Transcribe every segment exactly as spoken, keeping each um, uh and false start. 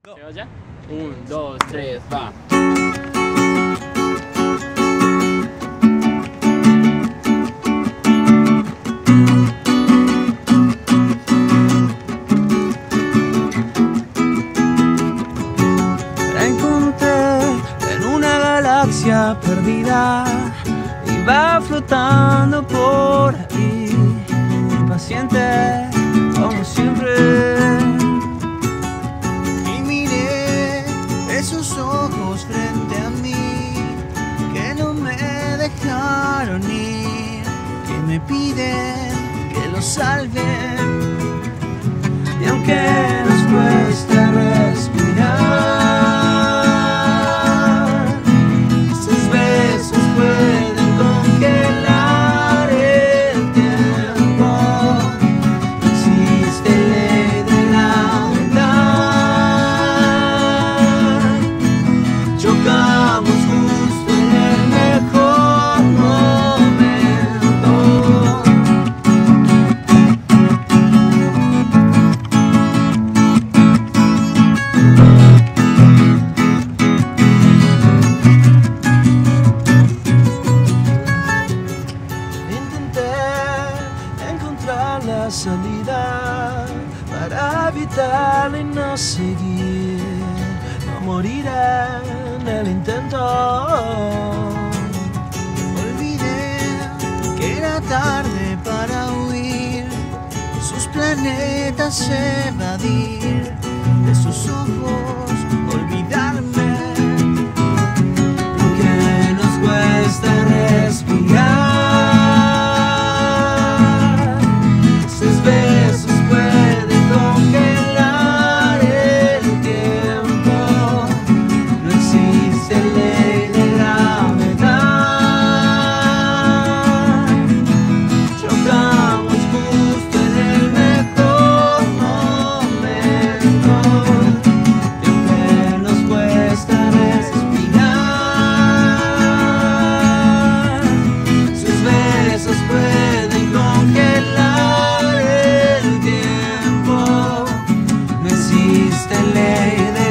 ¿Se vaya? Un, dos, tres, va. La encontré en una galaxia perdida y va flotando por ahí, impaciente como siempre. Y miré esos ojos frente a mí que no me dejaron ir, que me piden que los salve. Y aunque nos cueste respirar, sus besos pueden congelar el tiempo. No existe ley de gravedad. Chocamos justo en el mejor momento. Intenté encontrar la salida para evitarla y no seguir, no morir en el intento. Olvidé que era tarde para huir, sus planetas evadir, de sus ojos olvidarme. Aunque nos cuesta respirar, sus besos pueden congelar el tiempo. No existe ley de gravedad. Chocamos justo en el mejor momento. Y aunque nos cuesta respirar, sus besos pueden congelar el tiempo. No existe ley de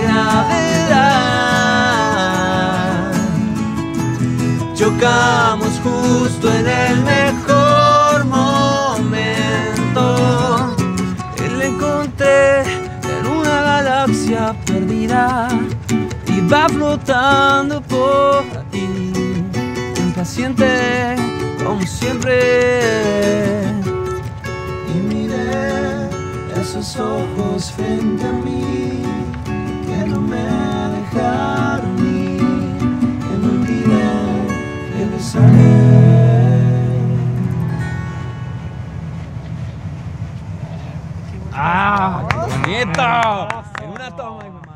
gravedad. Chocamos justo en el mejor momento. Y la encontré en una galaxia perdida y va flotando por ahí, impaciente como siempre. Y miré esos ojos frente a mí que no me dejaron ir, que me olvidé de besarme. ¡Ah, qué bonito! En una toma.